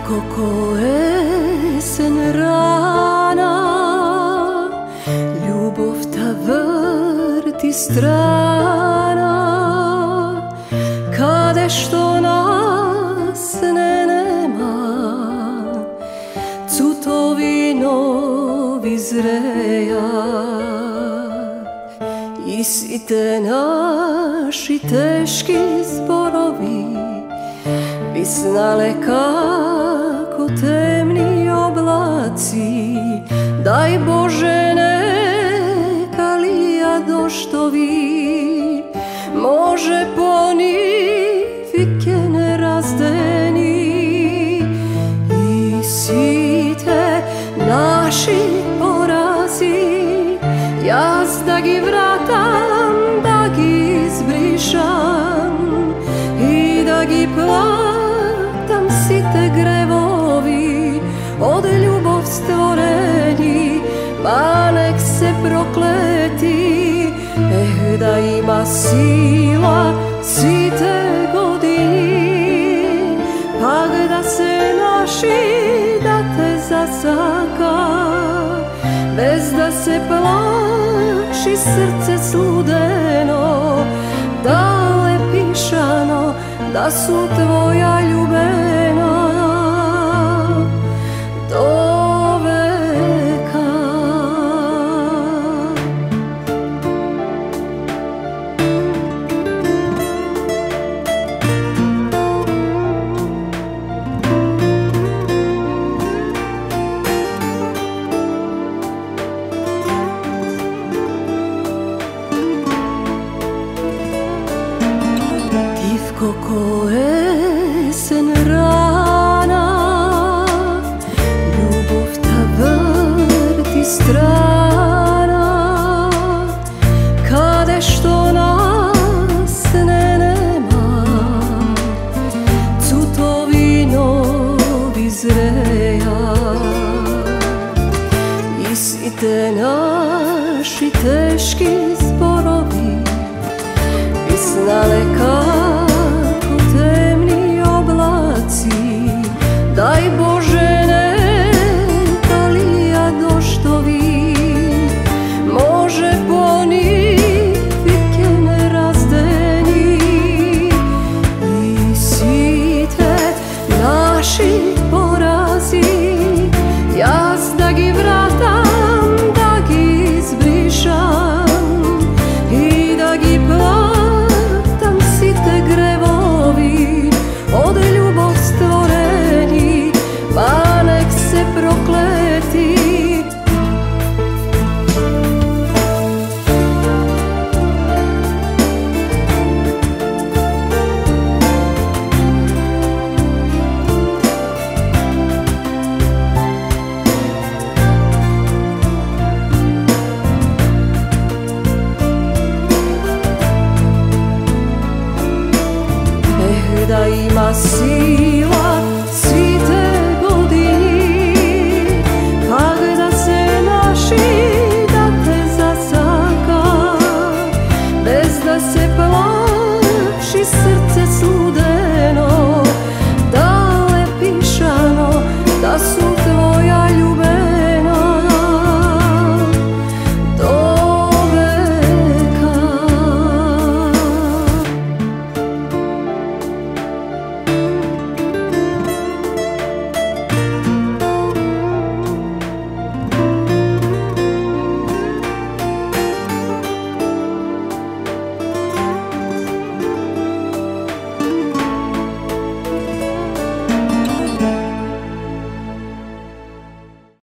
Tivko koje sen rana, ljubov ta vrti strana, kade što nas nema, cutovi novi zreja. I svi te naši teški zborovi bi znale kako temni oblaci, daj Bože neka lija doštovi, može ponivike ne razdeni. I svi te naši porazi, jaz da gi vratam, da gi izbrišam i da gi platam si te grevovi od ljubov stvoreni, ma nek se prokleti, da ima sila svi te godini, pak da se naši da te zasaka, bez da se plaši srce sludeno, da lepišano, da su tvoja ljubena do veka. Tivko koje sen rana, ljubov ta vrti strana, kade što nas nema, cutovi novi zreja. I svi te naši teški zborovi bi znale kako temni oblaci, daj Bože neka lija doštovi, može ponivike ne razdeni. I svi te naši porazi, jaz da gi vratam, da gi izbrišam i da gi platam si te grevovi od ljubov stvoreni, pa nek se prokleti. Da ima sila svi te godini, pak da se naši da te zasaka, bez da se plaši srce